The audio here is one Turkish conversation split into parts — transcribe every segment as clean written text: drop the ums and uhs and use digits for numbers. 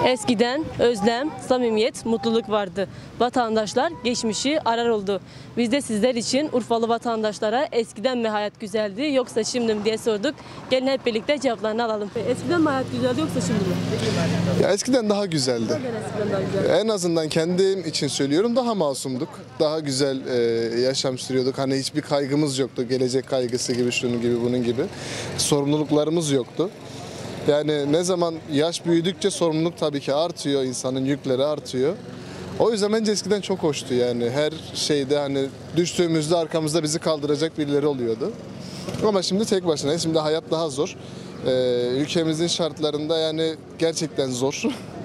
Eskiden özlem, samimiyet, mutluluk vardı. Vatandaşlar geçmişi arar oldu. Biz de sizler için Urfalı vatandaşlara eskiden mi hayat güzeldi yoksa şimdi mi diye sorduk. Gelin hep birlikte cevaplarını alalım. Eskiden mi hayat güzeldi yoksa şimdi mi? Ya eskiden daha güzeldi. Eskiden daha güzeldi. En azından kendim için söylüyorum, daha masumduk. Daha güzel yaşam sürüyorduk. Hani hiçbir kaygımız yoktu. Gelecek kaygısı gibi, şunun gibi, bunun gibi. Sorumluluklarımız yoktu. Yani ne zaman yaş büyüdükçe sorumluluk tabii ki artıyor, insanın yükleri artıyor. O yüzden bence eskiden çok hoştu yani. Her şeyde hani düştüğümüzde arkamızda bizi kaldıracak birileri oluyordu. Ama şimdi tek başına. Şimdi hayat daha zor. Ülkemizin şartlarında yani gerçekten zor.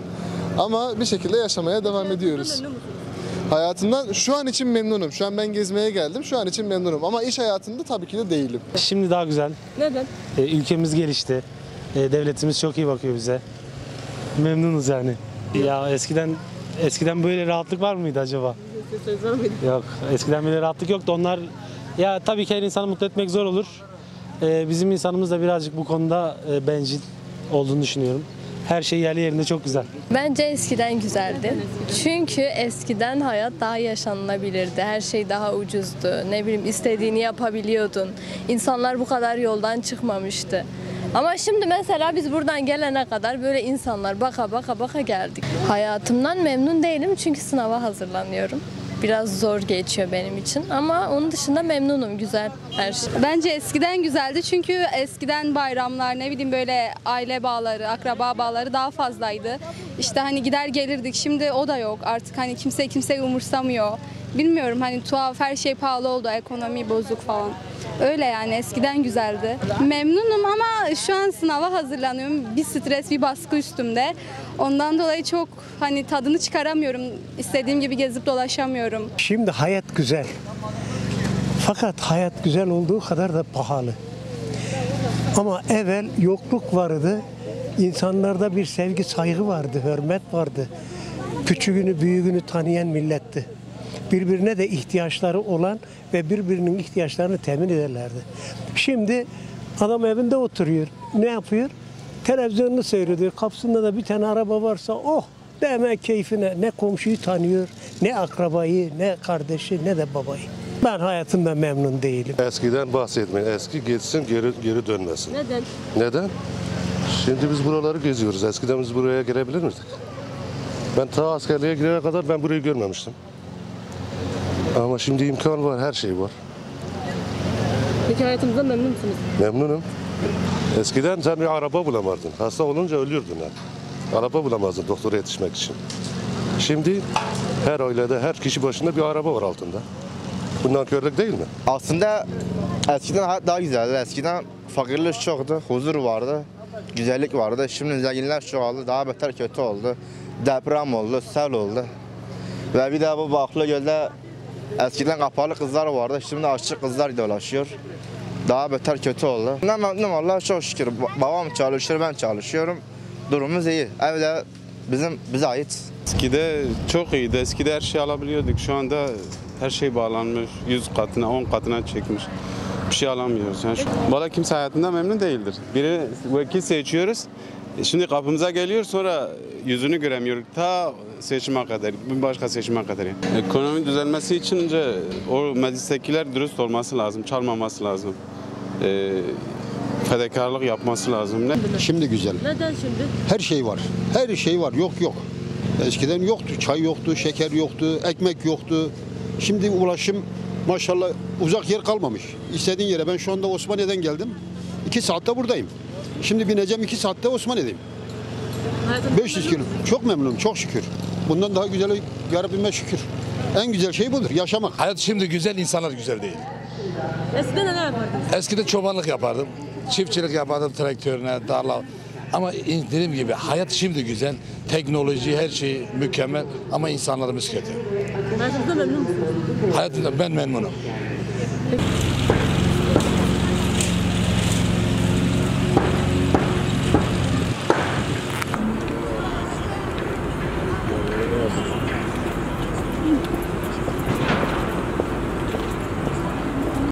Ama bir şekilde yaşamaya devam ediyoruz. Hayatımdan şu an için memnunum. Şu an ben gezmeye geldim. Şu an için memnunum. Ama iş hayatında tabii ki de değilim. Şimdi daha güzel. Neden? Ülkemiz gelişti. Devletimiz çok iyi bakıyor bize. Memnunuz yani. Ya eskiden böyle rahatlık var mıydı acaba? Yok. Eskiden böyle rahatlık yoktu. Onlar ya tabii ki her insanı mutlu etmek zor olur. Bizim insanımız da birazcık bu konuda bencil olduğunu düşünüyorum. Her şey yerli yerinde çok güzel. Bence eskiden güzeldi. Çünkü eskiden hayat daha yaşanılabilirdi. Her şey daha ucuzdu. Ne bileyim istediğini yapabiliyordun. İnsanlar bu kadar yoldan çıkmamıştı. Ama şimdi mesela biz buradan gelene kadar böyle insanlar baka geldik. Hayatımdan memnun değilim çünkü sınava hazırlanıyorum. Biraz zor geçiyor benim için ama onun dışında memnunum, güzel her şey. Bence eskiden güzeldi çünkü eskiden bayramlar ne bileyim böyle aile bağları, akraba bağları daha fazlaydı. İşte hani gider gelirdik, şimdi o da yok artık, hani kimseyi umursamıyor. Bilmiyorum, hani tuhaf, her şey pahalı oldu, ekonomi bozuk falan. Öyle yani, eskiden güzeldi. Memnunum ama şu an sınava hazırlanıyorum. Bir stres, bir baskı üstümde. Ondan dolayı çok hani tadını çıkaramıyorum. İstediğim gibi gezip dolaşamıyorum. Şimdi hayat güzel. Fakat hayat güzel olduğu kadar da pahalı. Ama evvel yokluk vardı. İnsanlarda bir sevgi, saygı vardı, hürmet vardı. Küçüğünü, büyüğünü tanıyan milletti. Birbirine de ihtiyaçları olan ve birbirinin ihtiyaçlarını temin ederlerdi. Şimdi adam evinde oturuyor. Ne yapıyor? Televizyonunu seyrediyor. Kapısında da bir tane araba varsa oh demek keyfine. Ne komşuyu tanıyor, ne akrabayı, ne kardeşi, ne de babayı. Ben hayatımda memnun değilim. Eskiden bahsetmeyin. Eski geçsin, geri dönmesin. Neden? Neden? Şimdi biz buraları geziyoruz. Eskiden biz buraya girebilir miydik? Ben ta askerliğe girene kadar ben burayı görmemiştim. Ama şimdi imkan var, her şey var. Peki hayatınızdan memnun musunuz? Memnunum. Eskiden sen bir araba bulamardın. Hasta olunca ölürdün yani. Araba bulamazdın doktora yetişmek için. Şimdi her ailede, her kişi başında bir araba var altında. Bu nankörlük değil mi? Aslında eskiden hayat daha güzeldi. Eskiden fakirlik çoktu, huzur vardı, güzellik vardı. Şimdi zenginler çoğaldı, daha beter kötü oldu. Deprem oldu, sel oldu. Ve bir de bu Baklı Göl'de eskiden kapalı kızlar vardı, şimdi açık kızlar dolaşıyor. Daha beter kötü oldu. Ne memnunum, Allah'a çok şükür. Babam çalışıyor, ben çalışıyorum. Durumumuz iyi. Evde bize ait. Eskide çok iyiydi. Eskide her şey alabiliyorduk. Şu anda her şey bağlanmış. 100 katına, 10 katına çekmiş. Bir şey alamıyoruz. Yani vallahi kimse hayatından memnun değildir. Biri vekil seçiyoruz. Şimdi kapımıza geliyor, sonra yüzünü göremiyoruz. Ta seçime kadar, bir başka seçime kadar. Ekonomi düzelmesi için önce o meclistekiler dürüst olması lazım, çalmaması lazım. Fedakarlık yapması lazım. Şimdi güzel. Neden şimdi? Her şey var. Her şey var. Yok. Eskiden yoktu. Çay yoktu, şeker yoktu, ekmek yoktu. Şimdi ulaşım maşallah uzak yer kalmamış. İstediğin yere. Ben şu anda Osmaniye'den geldim. 2 saatte buradayım. Şimdi bineceğim 2 saatte Osmaniye'deyim. 500 kilo. Çok memnunum, çok şükür. Bundan daha güzel yarabbime şükür. En güzel şey budur, yaşamak. Hayat şimdi güzel, insanlar güzel değil. Eskiden neler yapardınız? Eskiden çobanlık yapardım, çiftçilik yapardım traktörüne, tarla. Ama dediğim gibi hayat şimdi güzel, teknoloji her şey mükemmel ama insanlarımız kötü. Hayatınızdan memnun musunuz? Hayatımda ben memnunum.